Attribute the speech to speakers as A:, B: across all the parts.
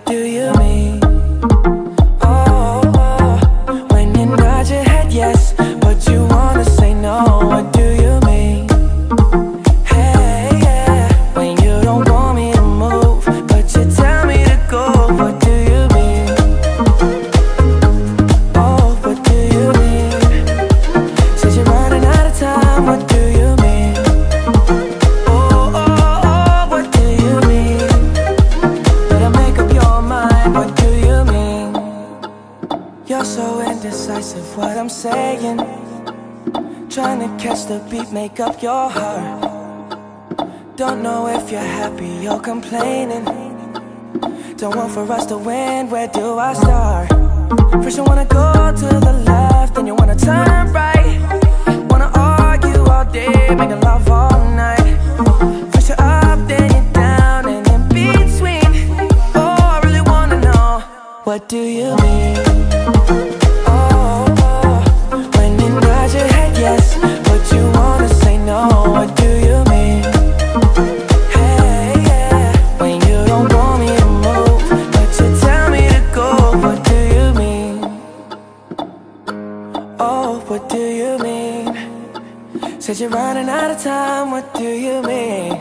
A: what do you mean? Oh, when you nod your head yes, but you wanna say no, what do you mean? Hey, yeah, when you don't want me to move, but you tell me to go, what do you mean? Oh, what do you mean? Said you're running out of time, what do you mean? Oh, what do you mean? Better make up your mind, what do you mean? You're so indecisive, what I'm saying. Trying to catch the beat, make up your heart. Don't know if you're happy or complaining. Don't want for us to win, where do I start? First you wanna go to the left, then you wanna turn right. Wanna argue all day, making love all night. First you're up, then you're down, and in between. Oh, I really wanna know, what do you mean? Oh, when you nod your head yes, but you wanna say no, what do you mean? Hey, yeah, when you don't want me to move, but you tell me to go, what do you mean? Oh, what do you mean? Said you're running out of time, what do you mean?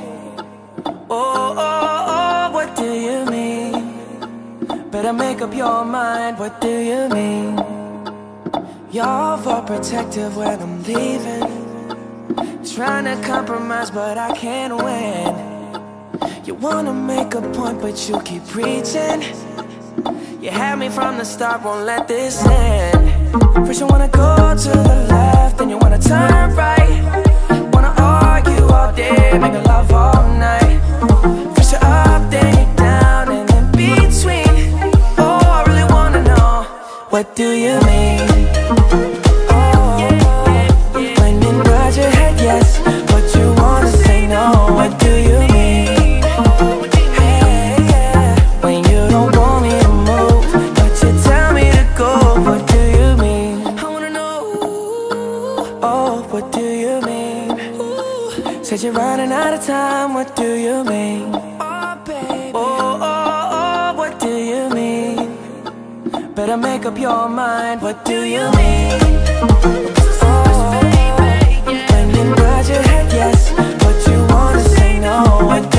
A: Oh, what do you mean? Better make up your mind, what do you mean? You're overprotective when I'm leaving. Trying to compromise, but I can't win. You wanna make a point, but you keep preaching. You had me from the start, won't let this end. First you wanna go to the left, then you wanna turn right. Wanna argue all day, making love all night. First you're up, then you're down, and in between. Oh, I really wanna know, what do you mean? Oh, when you nod your head yes, but you wanna say no, what do you mean? Hey, yeah, when you don't want me to move, but you tell me to go, what do you mean? I wanna know, oh, what do you mean? Said you're running out of time, what do you mean? Oh, baby. Oh, what do you mean? Better make up your mind, what do you mean? Oh, when you nod your head yes, but you wanna say no, what